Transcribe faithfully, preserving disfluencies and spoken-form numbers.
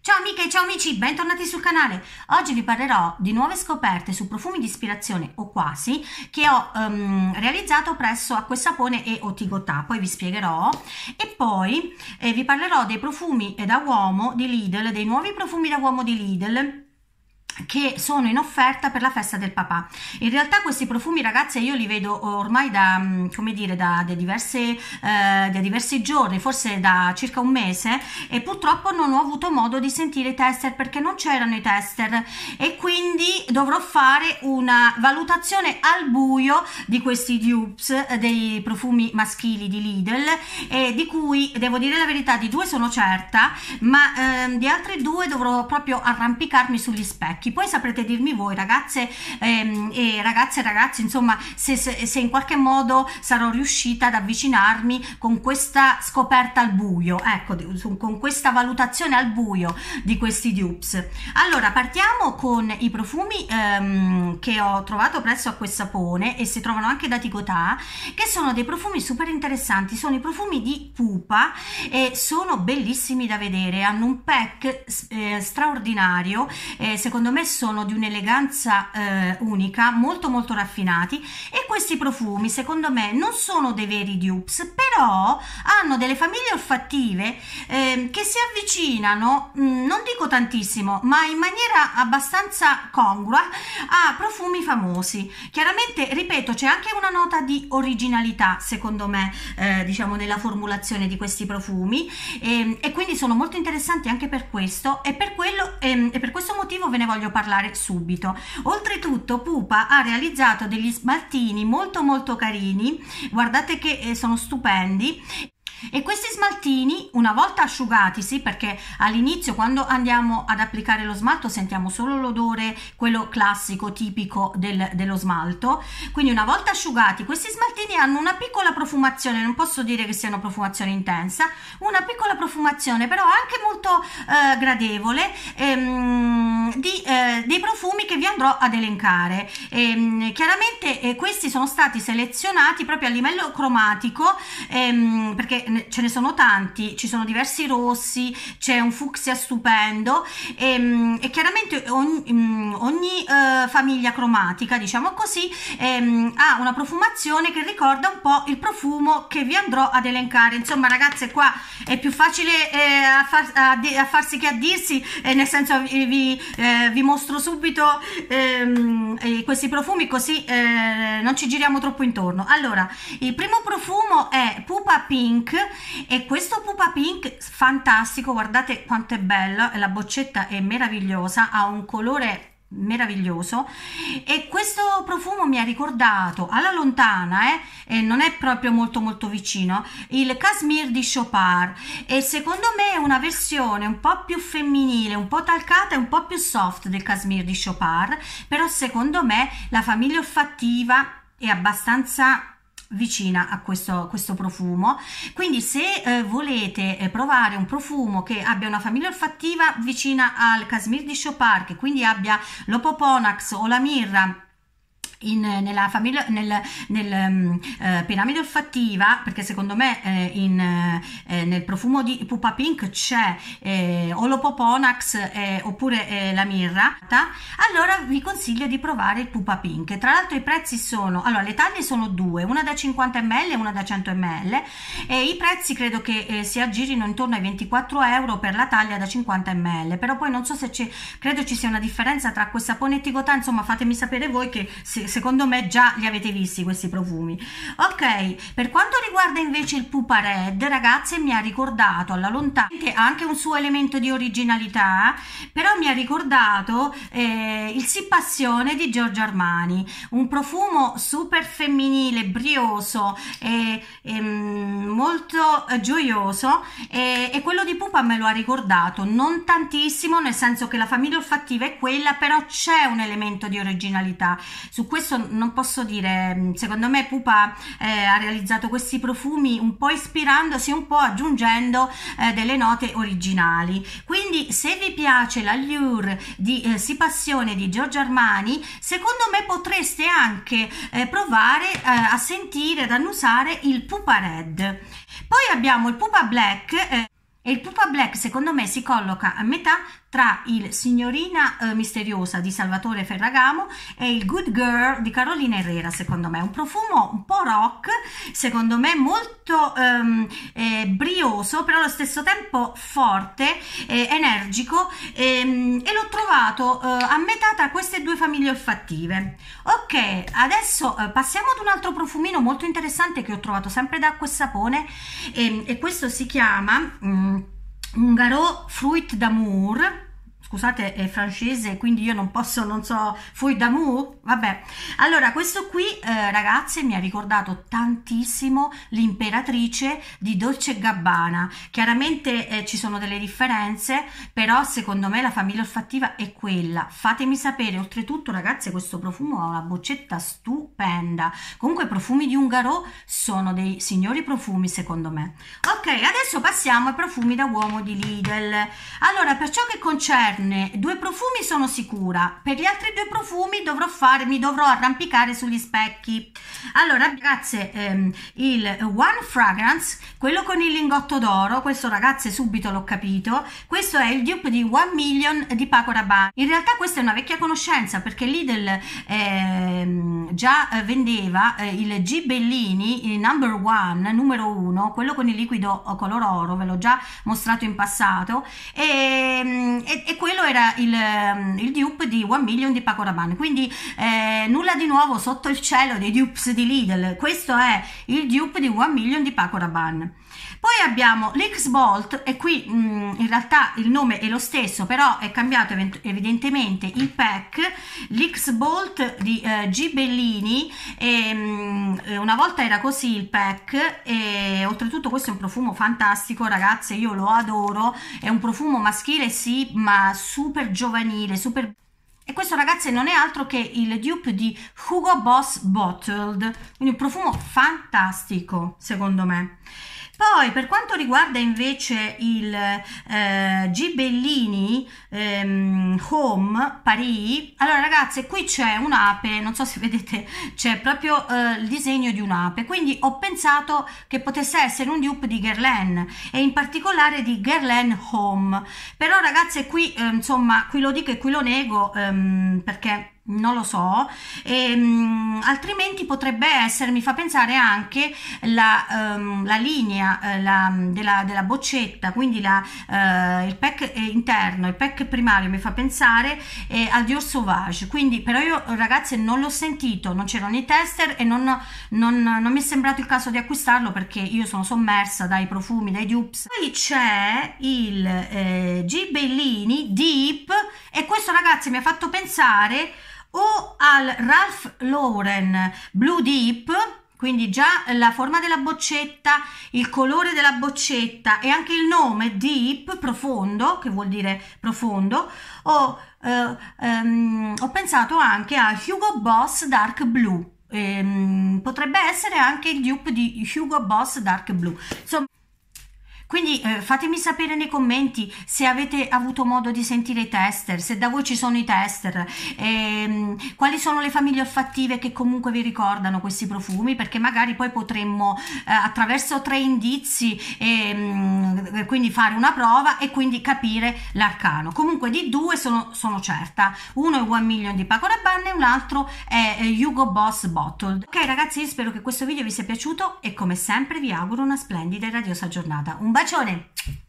Ciao amiche e ciao amici, bentornati sul canale. Oggi vi parlerò di nuove scoperte su profumi di ispirazione o quasi che ho um, realizzato presso Acqua e Sapone e Otigotà, poi vi spiegherò. E poi eh, vi parlerò dei profumi da uomo di Lidl, dei nuovi profumi da uomo di Lidl che sono in offerta per la festa del papà. In realtà questi profumi, ragazze, io li vedo ormai da, come dire, da, da, diverse, eh, da diversi giorni, forse da circa un mese, e purtroppo non ho avuto modo di sentire i tester perché non c'erano i tester, e quindi dovrò fare una valutazione al buio di questi dupes dei profumi maschili di Lidl, e di cui devo dire la verità, di due sono certa, ma eh, di altri due dovrò proprio arrampicarmi sugli specchi. Poi saprete dirmi voi, ragazze ehm, e ragazze e ragazzi, insomma, se, se, se in qualche modo sarò riuscita ad avvicinarmi con questa scoperta al buio, ecco, con questa valutazione al buio di questi dupes. Allora, partiamo con i profumi ehm, che ho trovato presso Acqua e Sapone, e si trovano anche da Tigotà, che sono dei profumi super interessanti. Sono i profumi di Pupa e sono bellissimi da vedere, hanno un pack eh, straordinario, eh, secondo me sono di un'eleganza eh, unica, molto molto raffinati, e questi profumi secondo me non sono dei veri dupes, però hanno delle famiglie olfattive eh, che si avvicinano, mh, non dico tantissimo, ma in maniera abbastanza congrua a profumi famosi. Chiaramente, ripeto, c'è anche una nota di originalità secondo me, eh, diciamo, nella formulazione di questi profumi, e, e quindi sono molto interessanti anche per questo, e per quello e, e per questo motivo ve ne voglio parlare subito. Oltretutto Pupa ha realizzato degli smaltini molto molto carini, guardate che eh, sono stupendi. E questi smaltini, una volta asciugati, sì, perché all'inizio, quando andiamo ad applicare lo smalto, sentiamo solo l'odore, quello classico tipico del, dello smalto, quindi una volta asciugati questi smaltini hanno una piccola profumazione, non posso dire che sia una profumazione intensa, una piccola profumazione però anche molto eh, gradevole, ehm, di, eh, dei profumi che vi andrò ad elencare. Ehm, chiaramente eh, questi sono stati selezionati proprio a livello cromatico, ehm, perché ce ne sono tanti, ci sono diversi rossi, c'è un fucsia stupendo, e, e chiaramente ogni, ogni uh, famiglia cromatica, diciamo così, ehm, ha una profumazione che ricorda un po' il profumo che vi andrò ad elencare. Insomma, ragazze, qua è più facile eh, a, far, a, a farsi che a dirsi, eh, nel senso vi, eh, vi mostro subito ehm, eh, questi profumi, così eh, non ci giriamo troppo intorno. Allora, il primo profumo è Pupa Pink, e questo Pupa Pink fantastico, guardate quanto è bella, la boccetta è meravigliosa, ha un colore meraviglioso, e questo profumo mi ha ricordato alla lontana, eh, e non è proprio molto molto vicino, il Cashmere di Chopard, e secondo me è una versione un po' più femminile, un po' talcata e un po' più soft del Cashmere di Chopard, però secondo me la famiglia olfattiva è abbastanza vicina a questo, questo profumo. Quindi se eh, volete eh, provare un profumo che abbia una famiglia olfattiva vicina al Cashmere di Chopard, che quindi abbia l'Opoponax o la mirra In, nella famiglia, nel, nel um, eh, piramide olfattiva, perché secondo me eh, in, eh, nel profumo di Pupa Pink c'è eh, o l'Opoponax eh, oppure eh, la mirra, allora vi consiglio di provare il Pupa Pink. Tra l'altro i prezzi sono, allora, le taglie sono due, una da cinquanta millilitri e una da cento millilitri, e i prezzi credo che eh, si aggirino intorno ai ventiquattro euro per la taglia da cinquanta millilitri, però poi non so se c'è, credo ci sia una differenza tra Acqua e Sapone e Tigotà, insomma fatemi sapere voi, che se secondo me già li avete visti questi profumi. Ok, per quanto riguarda invece il Pupa Red, ragazze, mi ha ricordato alla lontana, che ha anche un suo elemento di originalità, però mi ha ricordato eh, il Sì Passione di Giorgio Armani, un profumo super femminile, brioso e, e molto eh, gioioso, e, e quello di Pupa me lo ha ricordato, non tantissimo, nel senso che la famiglia olfattiva è quella, però c'è un elemento di originalità. Su questo non posso dire, secondo me Pupa eh, ha realizzato questi profumi un po' ispirandosi, un po' aggiungendo eh, delle note originali. Quindi se vi piace l'allure di eh, Sì Passione di Giorgio Armani, secondo me potreste anche eh, provare eh, a sentire, ad annusare il Pupa Red. Poi abbiamo il Pupa Black, eh, E il Pupa Black secondo me si colloca a metà tra il Signorina eh, Misteriosa di Salvatore Ferragamo e il Good Girl di Carolina Herrera. Secondo me un profumo un po' rock, secondo me molto ehm, eh, brioso, però allo stesso tempo forte, eh, energico, ehm, e l'ho trovato eh, a metà tra queste due famiglie olfattive. Ok, adesso eh, passiamo ad un altro profumino molto interessante che ho trovato sempre da Acqua e Sapone, e, e questo si chiama mm, Ungaro Fruit d'Amour. Scusate, è francese, quindi io non posso, non so, Fruit d'Amour, vabbè. Allora, questo qui, eh, ragazze, mi ha ricordato tantissimo l'Imperatrice di Dolce e Gabbana. Chiaramente eh, ci sono delle differenze, però secondo me la famiglia olfattiva è quella. Fatemi sapere. Oltretutto, ragazze, questo profumo ha una boccetta stupenda. Comunque i profumi di Ungaro sono dei signori profumi, secondo me. Ok, adesso passiamo ai profumi da uomo di Lidl. Allora, per ciò che concerne due profumi sono sicura, per gli altri due profumi dovrò fare, mi dovrò arrampicare sugli specchi. Allora, ragazze, ehm, il One Fragrance, quello con il lingotto d'oro, questo, ragazze, subito l'ho capito, questo è il dupe di One Million di Paco Rabanne. In realtà questa è una vecchia conoscenza, perché Lidl ehm, già eh, vendeva eh, il G Bellini, il number one, numero uno, quello con il liquido color oro, ve l'ho già mostrato in passato, e, e, e quello era il, il dupe di One Million di Paco Rabanne, quindi eh, nulla di nuovo sotto il cielo dei dupes di Lidl. Questo è il dupe di One Million di Paco Rabanne. Poi abbiamo l'X-Bolt, e qui mh, in realtà il nome è lo stesso, però è cambiato evidentemente il pack. L'X-Bolt di eh, G Bellini, e, mh, una volta era così il pack, e oltretutto questo è un profumo fantastico, ragazze, io lo adoro, è un profumo maschile sì, ma super giovanile, super... E questo, ragazze, non è altro che il dupe di Hugo Boss Bottled, quindi un profumo fantastico, secondo me. Poi, per quanto riguarda invece il eh, G Bellini ehm, Home Paris, allora, ragazze, qui c'è un'ape, non so se vedete, c'è proprio eh, il disegno di un'ape, quindi ho pensato che potesse essere un dupe di Guerlain, e in particolare di Guerlain Home. Però, ragazze, qui eh, insomma, qui lo dico e qui lo nego, ehm, perché non lo so, e, um, altrimenti potrebbe essere, mi fa pensare anche la, um, la linea uh, la, della, della boccetta, quindi la, uh, il pack interno, il pack primario mi fa pensare eh, al Dior Sauvage, quindi però io, ragazze, non l'ho sentito, non c'erano i tester e non, non, non mi è sembrato il caso di acquistarlo, perché io sono sommersa dai profumi, dai dupes. Poi c'è il eh, G Bellini Deep, e questo, ragazzi, mi ha fatto pensare o al Ralph Lauren Blue Deep, quindi già la forma della boccetta, il colore della boccetta e anche il nome Deep, profondo, che vuol dire profondo, o eh, ehm, ho pensato anche a Hugo Boss Dark Blue, ehm, potrebbe essere anche il dupe di Hugo Boss Dark Blue, insomma. Quindi eh, fatemi sapere nei commenti se avete avuto modo di sentire i tester, se da voi ci sono i tester, ehm, quali sono le famiglie olfattive che comunque vi ricordano questi profumi, perché magari poi potremmo eh, attraverso tre indizi ehm, quindi fare una prova e quindi capire l'arcano. Comunque di due sono, sono certa, uno è One Million di Paco Rabanne e un altro è Hugo Boss Bottled. Ok, ragazzi, io spero che questo video vi sia piaciuto e come sempre vi auguro una splendida e radiosa giornata. Un bacione!